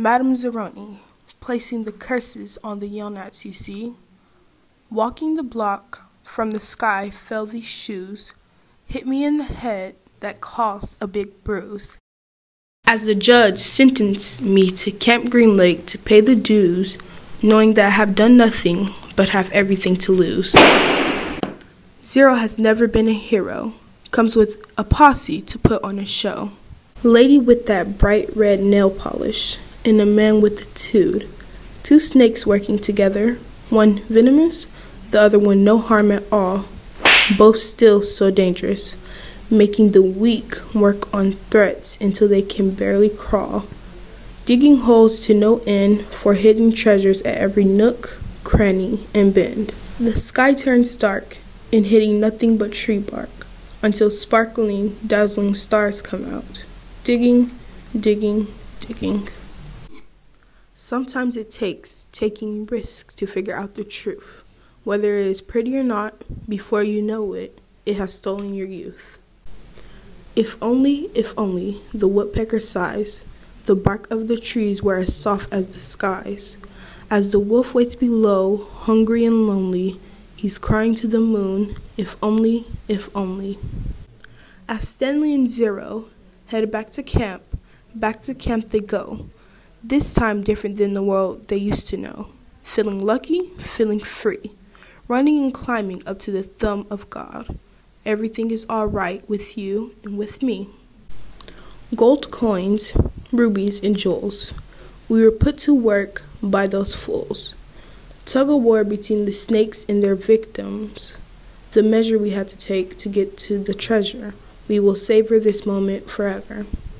Madame Zeroni, placing the curses on the young gnats you see. Walking the block, from the sky fell these shoes, hit me in the head that caused a big bruise. As the judge sentenced me to Camp Green Lake to pay the dues, knowing that I have done nothing but have everything to lose. Zero has never been a hero, comes with a posse to put on a show. Lady with that bright red nail polish, and a man with attitude. Two snakes working together, one venomous, the other one no harm at all. Both still so dangerous, making the weak work on threats until they can barely crawl. Digging holes to no end for hidden treasures at every nook, cranny, and bend. The sky turns dark, and hitting nothing but tree bark, until sparkling, dazzling stars come out. Digging, digging, digging. Sometimes it takes taking risks to figure out the truth. Whether it is pretty or not, before you know it, it has stolen your youth. If only, the woodpecker sighs, the bark of the trees were as soft as the skies. As the wolf waits below, hungry and lonely, he's crying to the moon, if only, if only. As Stanley and Zero head back to camp they go. This time different than the world they used to know. Feeling lucky, feeling free. Running and climbing up to the thumb of God. Everything is all right with you and with me. Gold coins, rubies, and jewels. We were put to work by those fools. Tug of war between the snakes and their victims. The measure we had to take to get to the treasure. We will savor this moment forever.